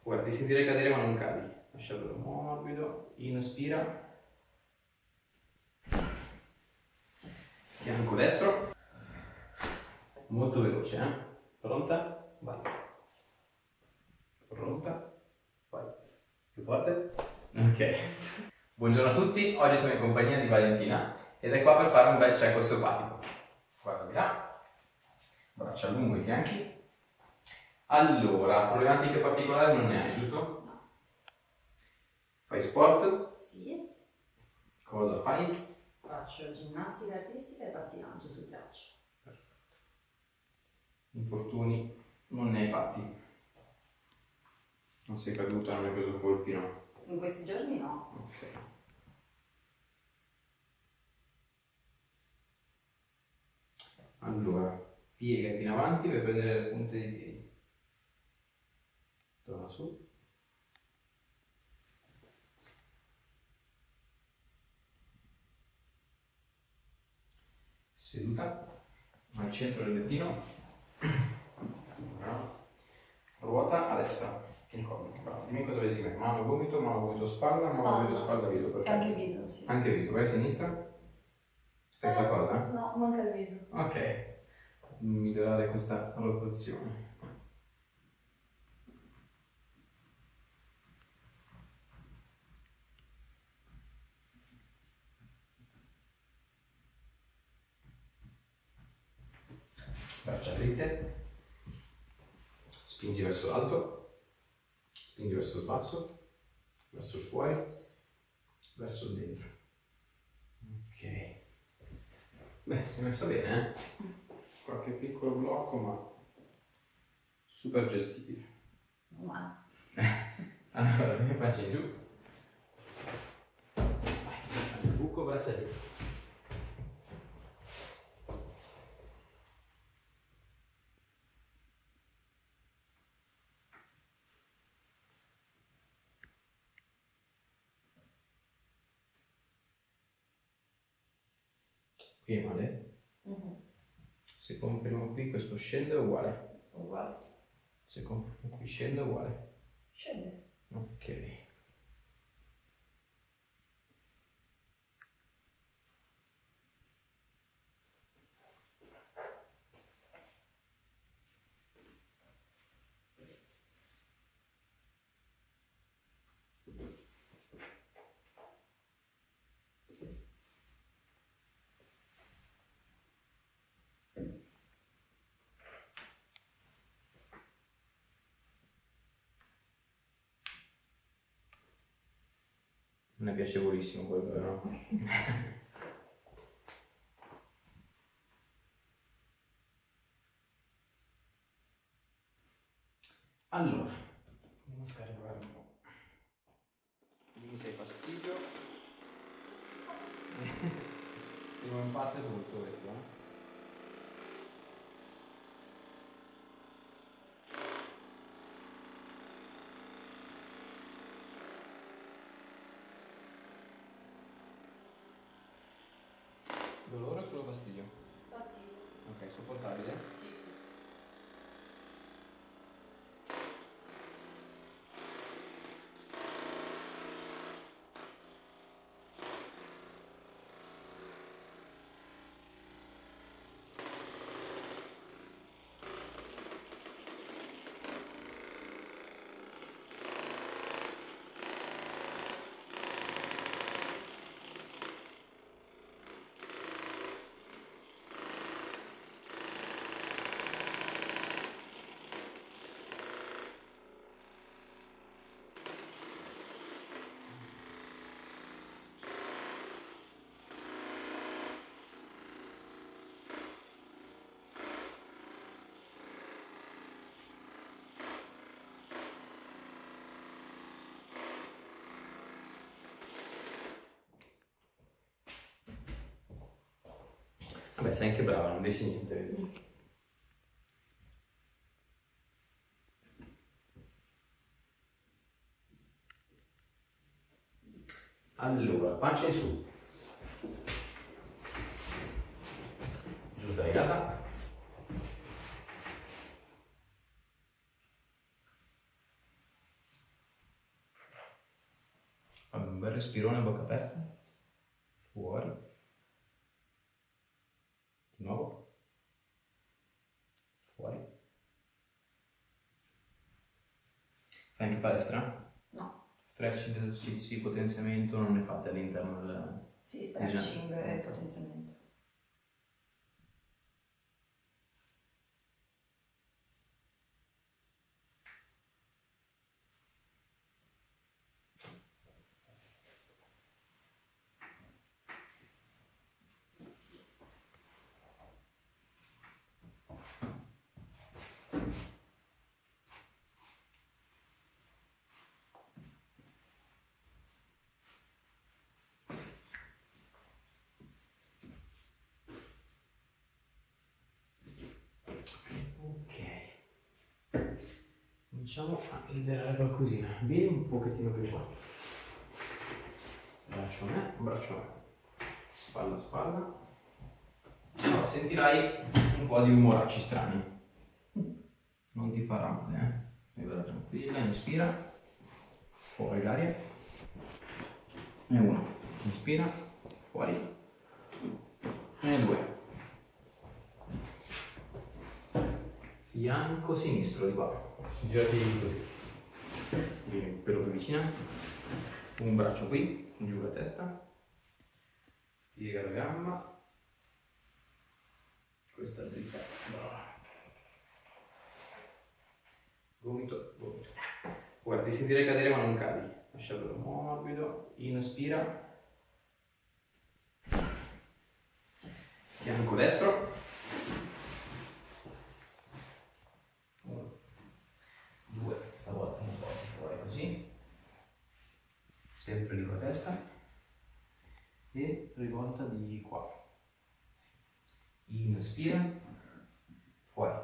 Ora ti sentirai cadere ma non cadi. Lasciatelo morbido, inspira. Fianco destro. Molto veloce, eh? Pronta? Vai. Pronta? Vai. Più forte? Ok. Buongiorno a tutti, oggi sono in compagnia di Valentina ed è qua per fare un bel check osteopatico. Guarda di là, braccia lungo i fianchi. Allora, problematiche particolari non ne hai, giusto? No. Fai sport? Sì. Cosa fai? Faccio ginnastica artistica e pattinaggio sul ghiaccio. Perfetto. Infortuni non ne hai fatti? Non sei caduta, non hai preso colpi, no? In questi giorni no. Ok. Allora, piegati in avanti per prendere le punte dei piedi. Torna su. Seduta, al centro del lettino. Bravo. Ruota a destra. Incomodo. Bravo. Dimmi cosa vedi di me. Mano, gomito, spalla, mano, gomito, spalla, viso. Perfetto. E anche viso, sì. Anche viso. Vai a sinistra. Stessa cosa? No, manca il viso. Ok. Migliorare questa rotazione. Braccia dritte, spingi verso l'alto, spingi verso il basso, verso il fuori, verso il dentro. Ok. Beh, si è messa bene, eh? Qualche piccolo blocco, ma super gestibile. Ma Allora, le faccia in giù. Vai, testa nel buco, braccia giù. Qui è male? Se comprimo qui, questo scende è uguale. uguale. Se comprimo qui scende è uguale. Scende. Ok. Non è piacevolissimo quello, vero? Allora, andiamo a scaricare un po'. Dimmi se hai fastidio. Primo impatto è brutto questo, eh? Dolore o solo fastidio? Fastidio. Ok, sopportabile? Sì, sì. Vabbè, sei anche brava, non dici niente, vedi? Allora, pancia in su. Giusta legata. bel respirone a bocca aperta. Fuori. Di nuovo. Fuori. Fai anche palestra? No. Stretching, esercizi, potenziamento non ne fate all'interno del... Sì, stretching e potenziamento. Cominciamo a liberare qualcosina. Vieni un pochettino più qua. Braccio a me, braccio a me. Spalla a spalla. Allora, sentirai un po' di umoracci strani. Non ti farà male, eh? Vai tranquilla, inspira. Fuori l'aria. E uno. Inspira. Fuori. E due. Fianco sinistro di qua. Girati così. Vieni un pelo più vicino. Un braccio qui, giù la testa. Piega la gamba. Questa dritta. Brava. Gomito, gomito. Guarda, ti sentirei cadere ma non cadi. Lasciatelo morbido. Inspira. Fianco destro. 1, 2, stavolta un po' fuori così. Sempre giù la testa. E rivolta di qua. Inspira. Fuori.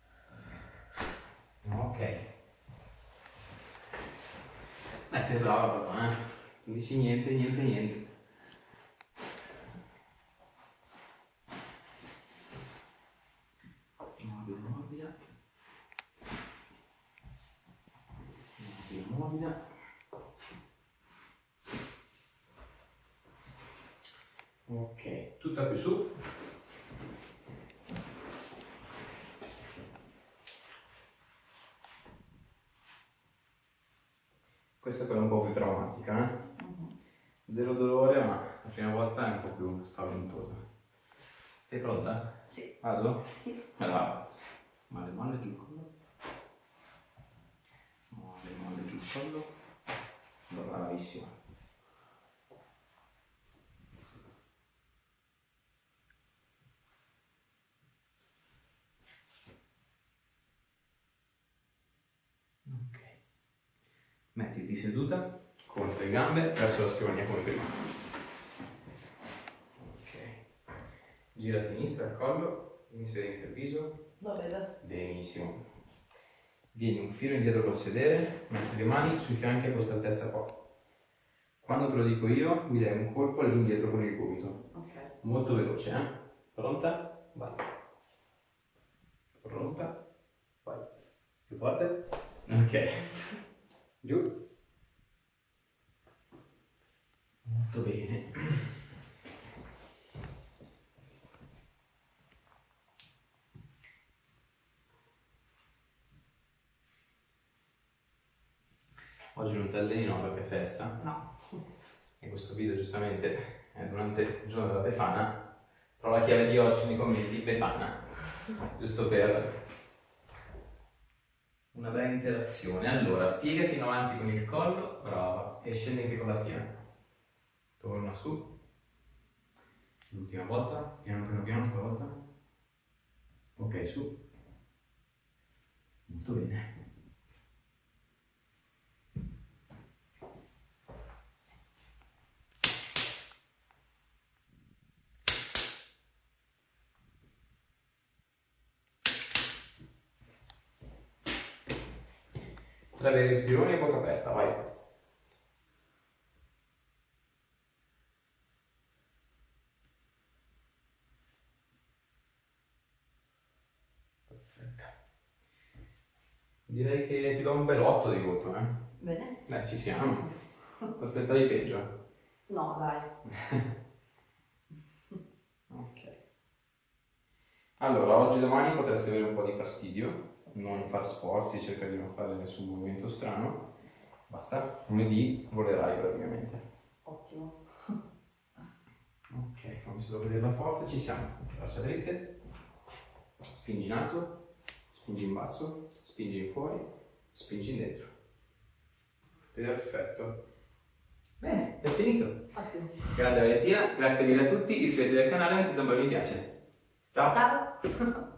Ok. Sei brava però, Non dici niente, niente, niente. Morbida, morbida. Morbida, morbida. Ok, tutta più su. Questa è quella un po' più traumatica, Zero dolore, ma la prima volta è un po' più spaventosa. Sei pronta? Sì. Vado? Sì. Allora, male, male, giù il collo. Male, male, giù il collo. Bravissima. Ok. Mettiti seduta con le gambe verso la scrivania come prima. Ok. Gira a sinistra il collo, inizia anche il viso. Lo vedo. Benissimo. Vieni un filo indietro col sedere, metti le mani sui fianchi a questa altezza qua. Quando te lo dico io, mi dai un colpo all'indietro con il gomito. Ok. Molto veloce, Pronta? Vai. Pronta? Vai. Più forte? Ok. Giù. Molto bene. Oggi non ti alleni, no, perché è festa. No. E questo video giustamente è durante il giorno della Befana, però la chiave di oggi nei commenti Befana, giusto per una bella interazione. Allora, piegati in avanti con il collo, brava, e scendi anche con la schiena. Torna su. L'ultima volta, piano piano piano stavolta. Ok, su. Molto bene. Tra le respironi e bocca aperta, vai. Direi che ti do un bel 8 di voto, Bene. Beh, ci siamo. Ti aspettavi peggio? No, dai. Ok. Allora, oggi e domani potresti avere un po' di fastidio, non far sforzi, cerca di non fare nessun movimento strano. Basta, lunedì volerai praticamente. Ottimo. Ok, fammi solo vedere la forza, ci siamo. Braccia dritte, spingi in alto, spingi in basso, spingi in fuori, spingi in dentro. Perfetto. Bene, è finito. Ottimo. Grande Valentina, grazie mille a tutti, iscrivetevi al canale e mettete un bel mi piace. Ciao! Ciao.